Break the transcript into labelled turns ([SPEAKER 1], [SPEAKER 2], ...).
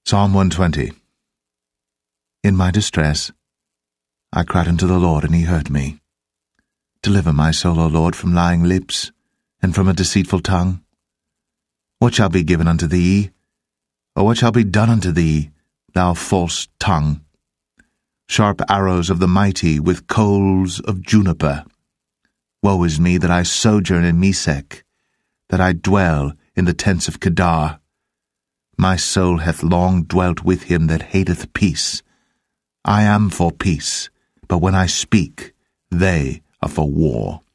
[SPEAKER 1] Psalm 120. In my distress, I cried unto the Lord, and he heard me. Deliver my soul, O Lord, from lying lips, and from a deceitful tongue. What shall be given unto thee? Or what shall be done unto thee, thou false tongue? Sharp arrows of the mighty, with coals of juniper. Woe is me that I sojourn in Mesech, that I dwell in the tents of Kedar. My soul hath long dwelt with him that hateth peace. I am for peace, but when I speak, they are for war.